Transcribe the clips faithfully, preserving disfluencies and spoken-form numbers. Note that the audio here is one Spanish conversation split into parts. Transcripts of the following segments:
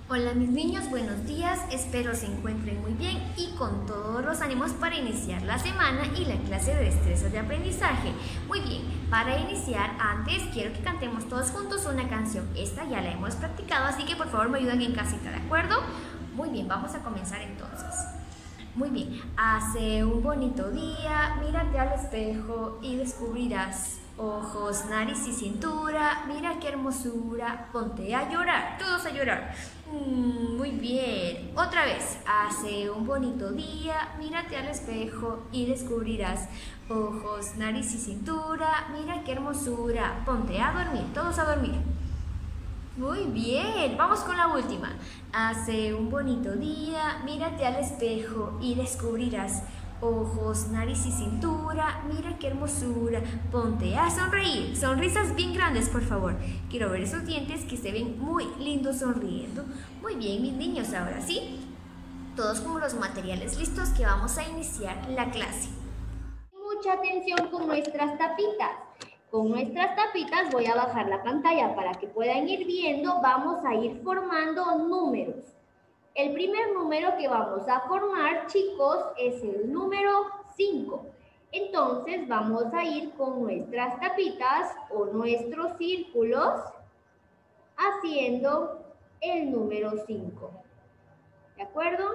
Hola mis niños, buenos días, espero se encuentren muy bien y con todos los ánimos para iniciar la semana y la clase de destrezas de aprendizaje. Muy bien, para iniciar antes quiero que cantemos todos juntos una canción. Esta ya la hemos practicado, así que por favor me ayudan en casita, ¿de acuerdo? Muy bien, vamos a comenzar entonces. Muy bien, hace un bonito día, mírate al espejo y descubrirás ojos, nariz y cintura, mira qué hermosura, ponte a llorar, todos a llorar. Mm, muy bien, otra vez, hace un bonito día, mírate al espejo y descubrirás ojos, nariz y cintura, mira qué hermosura, ponte a dormir, todos a dormir. Muy bien, vamos con la última. Hace un bonito día, mírate al espejo y descubrirás ojos, nariz y cintura, mira qué hermosura, ponte a sonreír, sonrisas bien grandes por favor, quiero ver esos dientes que se ven muy lindos sonriendo. Muy bien mis niños, ahora sí, todos con los materiales listos que vamos a iniciar la clase. Mucha atención con nuestras tapitas. Con nuestras tapitas voy a bajar la pantalla para que puedan ir viendo, vamos a ir formando números. El primer número que vamos a formar, chicos, es el número cinco. Entonces vamos a ir con nuestras tapitas o nuestros círculos haciendo el número cinco. ¿De acuerdo?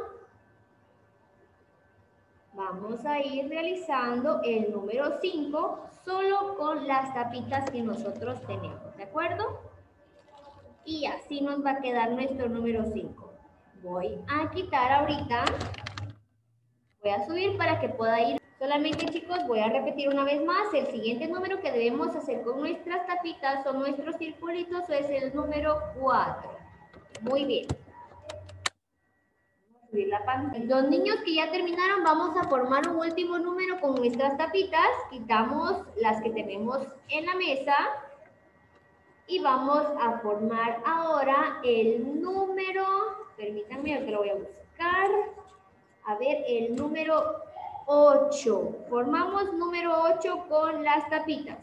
Vamos a ir realizando el número cinco solo con las tapitas que nosotros tenemos, ¿de acuerdo? Y así nos va a quedar nuestro número cinco. Voy a quitar ahorita, voy a subir para que pueda ir. Solamente, chicos, voy a repetir una vez más, el siguiente número que debemos hacer con nuestras tapitas o nuestros circulitos es el número cuatro. Muy bien. La pantalla. Los niños que ya terminaron, vamos a formar un último número con nuestras tapitas. Quitamos las que tenemos en la mesa y vamos a formar ahora el número, permítanme que lo voy a buscar. A ver, el número ocho. Formamos número ocho con las tapitas.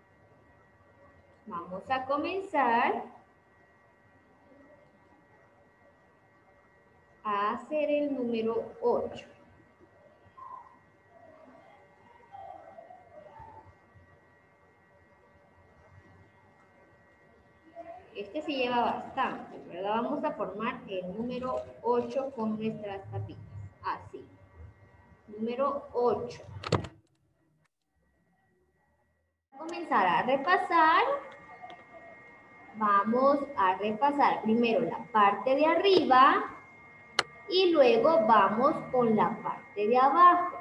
Vamos a comenzar a hacer el número ocho. Este se lleva bastante, ¿verdad? Vamos a formar el número ocho con nuestras tapitas. Así. Número ocho. Vamos a comenzar a repasar. Vamos a repasar primero la parte de arriba y luego vamos con la parte de abajo.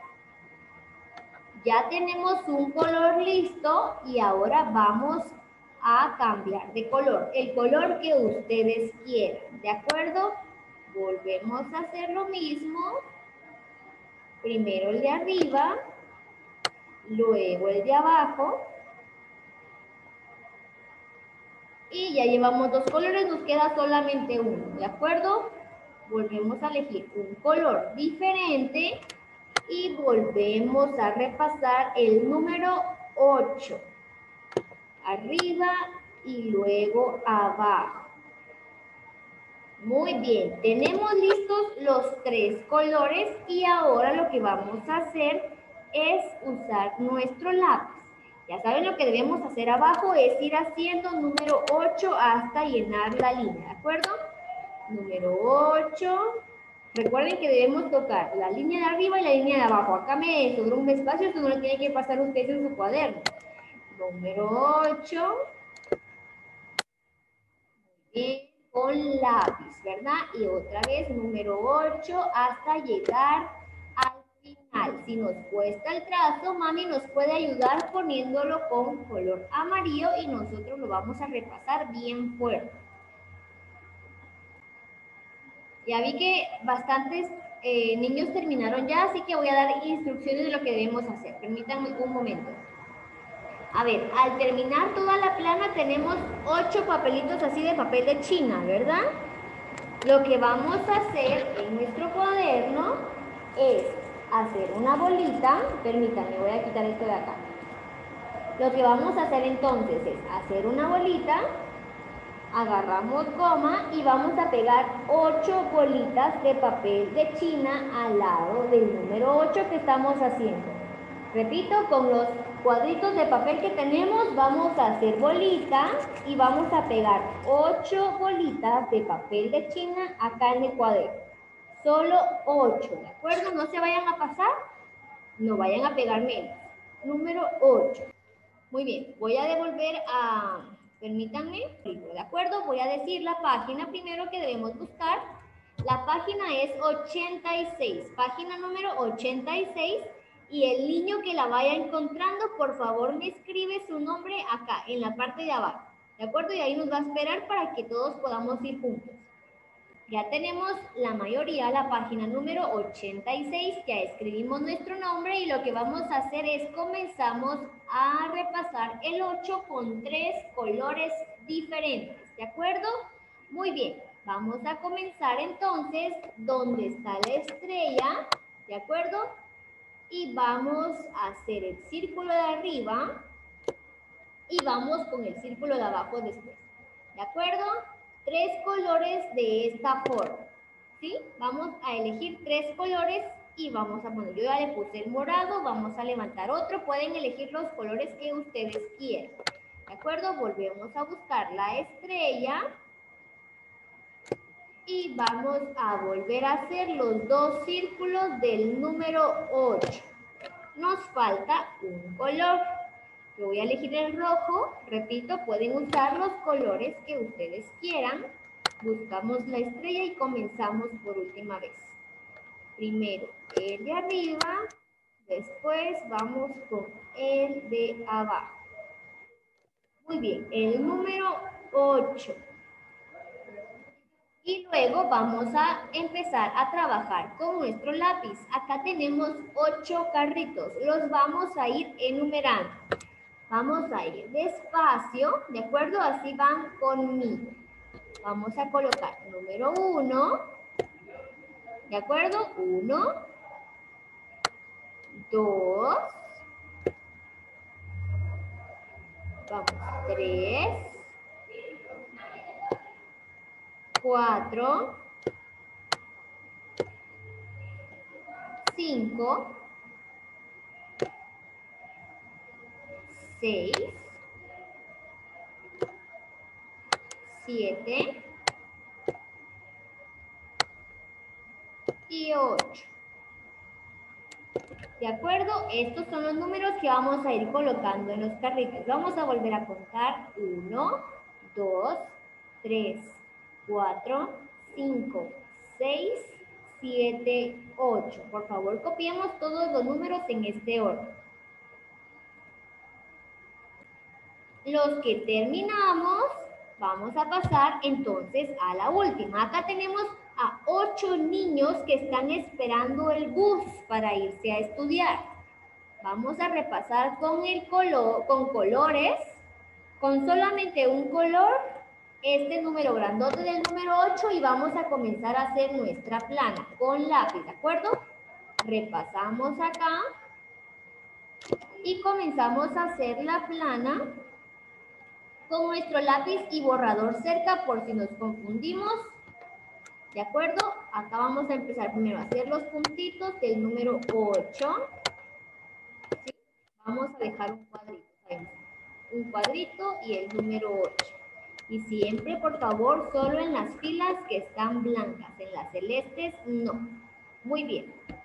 Ya tenemos un color listo y ahora vamos a cambiar de color, el color que ustedes quieran, ¿de acuerdo? Volvemos a hacer lo mismo, primero el de arriba, luego el de abajo, y ya llevamos dos colores, nos queda solamente uno, ¿de acuerdo? Volvemos a elegir un color diferente y volvemos a repasar el número ocho. Arriba y luego abajo. Muy bien, tenemos listos los tres colores y ahora lo que vamos a hacer es usar nuestro lápiz. Ya saben lo que debemos hacer abajo es ir haciendo número ocho hasta llenar la línea, ¿de acuerdo? Número ocho. Recuerden que debemos tocar la línea de arriba y la línea de abajo. Acá me sobró un espacio, esto no lo tiene que pasar ustedes en su cuaderno. Número ocho. Bien, con lápiz, ¿verdad? Y otra vez, número ocho, hasta llegar al final. Si nos cuesta el trazo, mami nos puede ayudar poniéndolo con color amarillo y nosotros lo vamos a repasar bien fuerte. Ya vi que bastantes eh, niños terminaron ya, así que voy a dar instrucciones de lo que debemos hacer. Permítanme un momento. A ver, al terminar toda la plana tenemos ocho papelitos así de papel de China, ¿verdad? Lo que vamos a hacer en nuestro cuaderno es hacer una bolita. Permítanme, voy a quitar esto de acá. Lo que vamos a hacer entonces es hacer una bolita Agarramos goma y vamos a pegar ocho bolitas de papel de China al lado del número ocho que estamos haciendo. Repito, con los cuadritos de papel que tenemos vamos a hacer bolitas y vamos a pegar ocho bolitas de papel de China acá en el cuaderno. Solo ocho, ¿de acuerdo? No se vayan a pasar, no vayan a pegar menos. Número ocho. Muy bien, voy a devolver a... Permítanme, ¿de acuerdo? Voy a decir la página primero que debemos buscar. La página es ochenta y seis, página número ochenta y seis. Y el niño que la vaya encontrando, por favor, me escribe su nombre acá, en la parte de abajo. ¿De acuerdo? Y ahí nos va a esperar para que todos podamos ir juntos. Ya tenemos la mayoría, la página número ochenta y seis, ya escribimos nuestro nombre y lo que vamos a hacer es comenzamos a repasar el ocho con tres colores diferentes, ¿de acuerdo? Muy bien, vamos a comenzar entonces donde está la estrella, ¿de acuerdo? Y vamos a hacer el círculo de arriba y vamos con el círculo de abajo después, ¿de acuerdo? Tres colores de esta forma, ¿sí? Vamos a elegir tres colores y vamos a poner, yo ya le puse el morado, vamos a levantar otro, pueden elegir los colores que ustedes quieran, ¿de acuerdo? Volvemos a buscar la estrella y vamos a volver a hacer los dos círculos del número ocho. Nos falta un color. Yo voy a elegir el rojo, repito, pueden usar los colores que ustedes quieran. Buscamos la estrella y comenzamos por última vez. Primero el de arriba, después vamos con el de abajo. Muy bien, el número ocho. Y luego vamos a empezar a trabajar con nuestro lápiz. Acá tenemos ocho carritos, los vamos a ir enumerando. Vamos a ir despacio, ¿de acuerdo? Así van conmigo. Vamos a colocar número uno, ¿de acuerdo? Uno, dos, vamos, tres, cuatro, cinco, seis, siete y ocho. ¿De acuerdo? Estos son los números que vamos a ir colocando en los carritos. Vamos a volver a contar. uno, dos, tres, cuatro, cinco, seis, siete, ocho. Por favor, copiemos todos los números en este orden. Los que terminamos, vamos a pasar entonces a la última. Acá tenemos a ocho niños que están esperando el bus para irse a estudiar. Vamos a repasar con, el color, con colores, con solamente un color, este número grandote del número ocho y vamos a comenzar a hacer nuestra plana con lápiz, ¿de acuerdo? Repasamos acá y comenzamos a hacer la plana con nuestro lápiz y borrador cerca por si nos confundimos. ¿De acuerdo? Acá vamos a empezar primero a hacer los puntitos del número ocho. ¿Sí? Vamos a dejar un cuadrito. Un cuadrito y el número ocho. Y siempre, por favor, solo en las filas que están blancas. En las celestes, no. Muy bien.